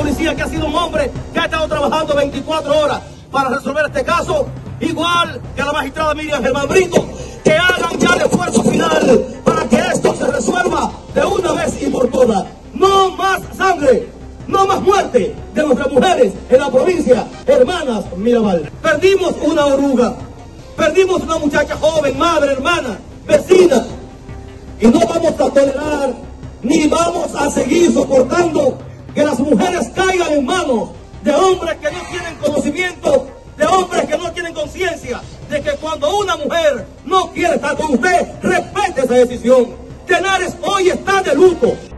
policía, que ha sido un hombre que ha estado trabajando 24 horas para resolver este caso, igual que a la magistrada Miriam Germán Brito, que hagan ya el esfuerzo final para que esto se resuelva de una vez y por todas. No más sangre, no más muerte de nuestras mujeres en la provincia Hermanas Mirabal. Perdimos una oruga, perdimos una muchacha joven, madre, hermana, vecina, y no vamos a tolerar ni vamos a seguir soportando que las mujeres caigan en manos de hombres que no tienen conocimiento, de hombres que no tienen conciencia de que cuando una mujer no quiere estar con usted, respete esa decisión. Tenares hoy está de luto.